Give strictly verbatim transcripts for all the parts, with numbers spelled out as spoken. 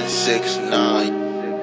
nine six nine.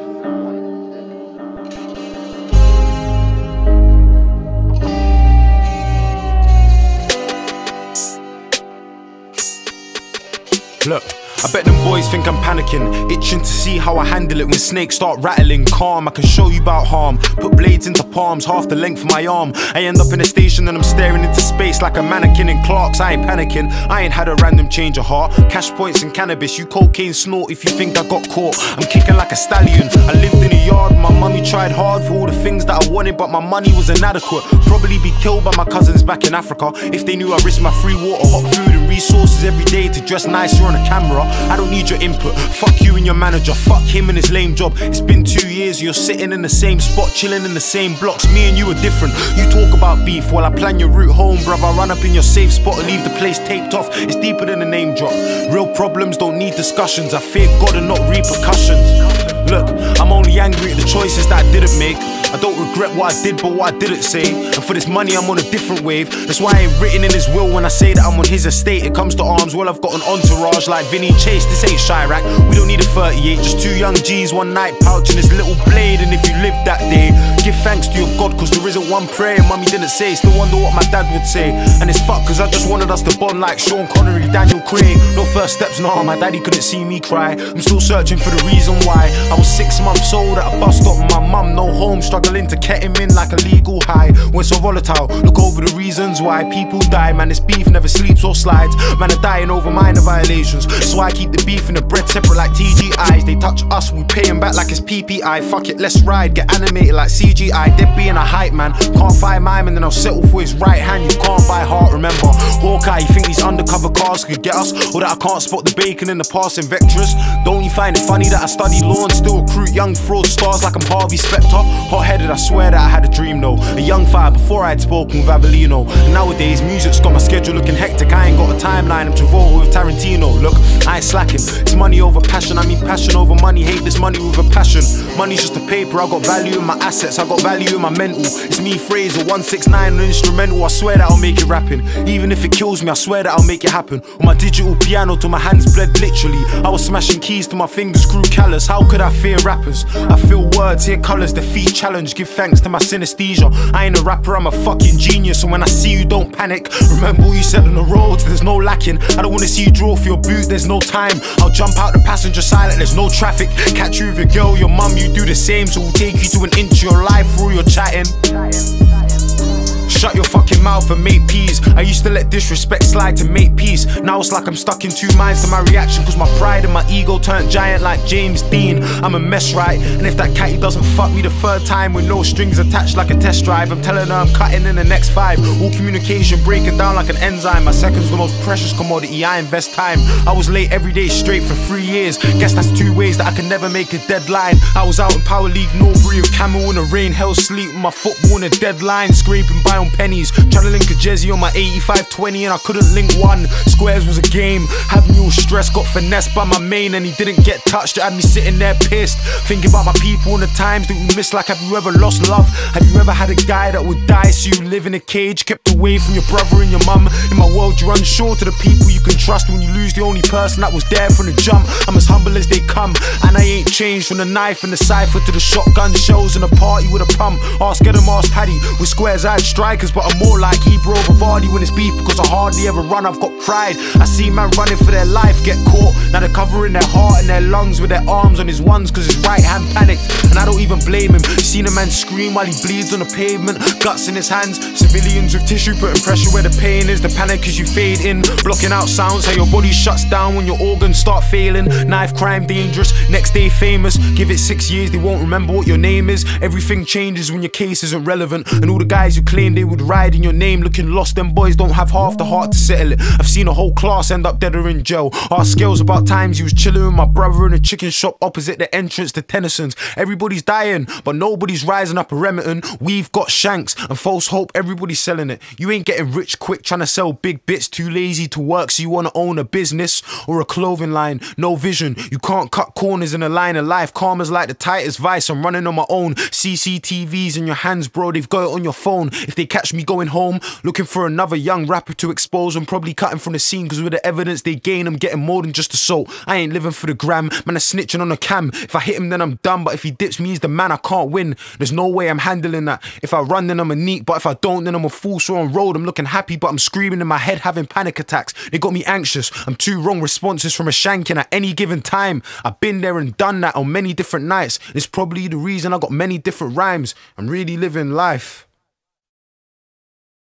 Look, I bet them boys think I'm panicking, itching to see how I handle it when snakes start rattling. Calm, I can show you about harm. Put blades into palms, half the length of my arm. I end up in a station and I'm staring into space like a mannequin in Clark's. I ain't panicking, I ain't had a random change of heart. Cash points and cannabis, you cocaine snort if you think I got caught. I'm kicking like a stallion, I lived in a yard. My mummy tried hard for all the things that I wanted, but my money was inadequate. Probably be killed by my cousins back in Africa if they knew I risked my free water, hot food and resources every day to dress nicer on a camera. I don't need your input, fuck you and your manager, fuck him and his lame job. It's been two years, you're sitting in the same spot, chilling in the same blocks. Me and you are different, you talk about beef while I plan your route home, bruv. I run up in your safe spot and leave the place taped off. It's deeper than a name drop. Real problems don't need discussions, I fear God and not repercussions. Look, I'm only angry at the choices that I didn't make. I don't regret what I did but what I didn't say. And for this money I'm on a different wave. That's why I ain't written in his will when I say that I'm on his estate. It comes to arms, well I've got an entourage like Vinny Chase. This ain't Chirac, we don't need a thirty-eight. Just two young G's, one night pouch and this little blade. And if you lived that day, give thanks to your God, cause there isn't one prayer mummy didn't say. Still wonder what my dad would say. And it's fuck cause I just wanted us to bond like Sean Connery, Daniel Craig. No first steps, nah, my daddy couldn't see me cry. I'm still searching for the reason why. I was six months old at a bus stop, my mum no home, struggling to get him in like a legal high. We're so volatile, look over the reasons why people die. Man, this beef never sleeps or slides. Man are dying over minor violations, so I keep the beef and the bread separate like T G Is. They touch us, we pay them back like it's P P I. Fuck it, let's ride, get animated like C G I. Dead being a hype man, can't find mime and then I'll settle for his right hand. You can't buy heart, remember Hawkeye, you think these undercover cars could get us? Or that I can't spot the bacon in the passing Vectress? Don't you find it funny that I study law and still recruit young fraud stars like I'm Harvey Specter? Hot-headed, I swear that I had a dream though. A young fire before I had spoken with Avellino. And nowadays music's got my schedule looking hectic. I ain't got a timeline, I'm Travolta with Tarantino. Look, I ain't slacking, it's money over passion. I mean passion over money, hate this money with a passion. Money's just a paper, I got value in my assets, I got value in my mental. It's me Fraser, one six nine an instrumental. I swear that I'll make it rapping. Even if it kills me, I swear that I'll make it happen. On my digital piano till my hands bled literally. I was smashing keys till my fingers grew callous. How could I fear rappers? I feel words, hear colours, defeat challenge. Give thanks to my synesthesia. I ain't a rapper, I'm a fucking genius. So when I see you, don't panic. Remember what you said on the roads, there's no lacking. I don't wanna see you draw for your boot, there's no time. I'll jump out the passenger side like there's no traffic. Catch you with your girl, your mum, you do the same. So we'll take you to an inch of your life through your chatting. Shut your fucking mouth and make peace. I used to let disrespect slide to make peace. Now it's like I'm stuck in two minds to my reaction, cause my pride and my ego turned giant like James Dean. I'm a mess, right? And if that catty doesn't fuck me the third time with no strings attached like a test drive, I'm telling her I'm cutting in the next five. All communication breaking down like an enzyme. My second's the most precious commodity, I invest time. I was late every day straight for three years. Guess that's two ways that I can never make a deadline. I was out in Power League Norbury with Camel in the rain, hell sleep with my football in a deadline. Scraping by on pennies, trying to link a Jezzy on my eighty-five twenty and I couldn't link one. Squares was a game, had me all stressed, got finessed by my main and he didn't get touched. It had me sitting there pissed, thinking about my people and the times that we missed. Like, have you ever lost love? Have you ever had a guy that would die so you live in a cage, kept away from your brother and your mum? In my world you're unsure to the people you can trust when you lose the only person that was there from the jump. I'm as humble as they come and I ain't changed from the knife and the cipher to the shotgun shells and a party with a pump. Ask Adam, ask Paddy. With Squares I had strikers, but I'm more like Hebrew over Vardy when it's beef, because I hardly ever run, I've got pride. I see man running for their life get caught, now they're covering their heart and their lungs with their arms on his ones cause his right hand panicked. And I don't even blame him, seen a man scream while he bleeds on the pavement, guts in his hands, civilians with tissue putting pressure where the pain is. The panic as you fade in, blocking out sounds, how your body shuts down when your organs start failing. Knife crime dangerous, next day famous. Give it six years, they won't remember what your name is. Everything changes when your case isn't relevant, and all the guys who claim they would ride in your name looking lost, them boys don't have half the heart to settle it. I've seen a whole class end up dead or in jail. Ask Scales about times he was chilling with my brother in a chicken shop opposite the entrance to Tennyson's. Everybody's dying, but nobody's rising up a Remington. We've got shanks and false hope, everybody's selling it. You ain't getting rich quick trying to sell big bits, too lazy to work so you wanna own a business. or a clothing line. No vision, you can't cut corners in a line of life. Karma's like the tightest vice, I'm running on my own. C C T Vs in your hands, bro, they've got it on your phone. If they catch me going home, looking for another young rapper to expose, I'm probably cutting from the scene, cause with the evidence they gain, I'm getting more than just assault. I ain't living for the gram, man, I'm snitching on the cam. If I hit him then I'm done, but if he dips me he's the man, I can't win. There's no way I'm handling that. If I run then I'm a neat, but if I don't then I'm a fool. So on road I'm looking happy, but I'm screaming in my head, having panic attacks. They got me anxious, I'm two wrong responses from a shanking at any given time. I've been there and done that on many different nights. It's probably the reason I got many different rhymes. I'm really living life.